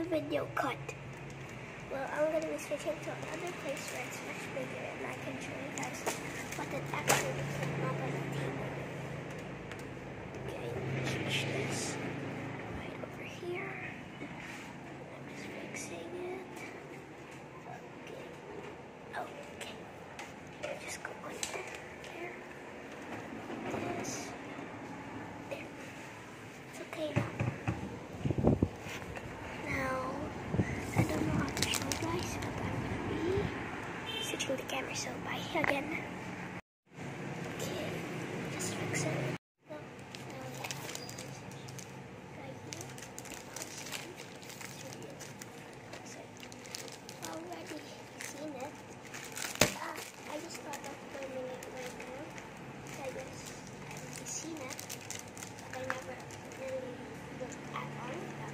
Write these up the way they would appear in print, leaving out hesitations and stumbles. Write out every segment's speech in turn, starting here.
video cut. Well, I'm going to be switching to another place where it's much bigger and I can show you guys what it actually looks like up on the table. Okay, switch this right over here. I'm just fixing it. Okay. Just go under there. This. There. It's okay now. Switching the camera, so bye again. Okay, just fix it. So, now we have right here. Already seen it. I just thought of filming it right now. I guess I've already seen it, but I never really looked at all of them.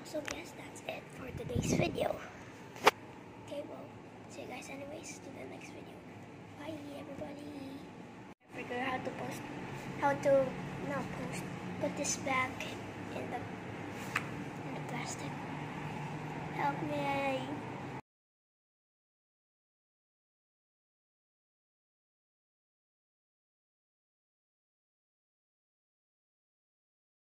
So guess that's it for today's video. Okay, well, see you guys anyways to the next video. Bye everybody. Figure out how to not post, put this back in the plastic. Help me.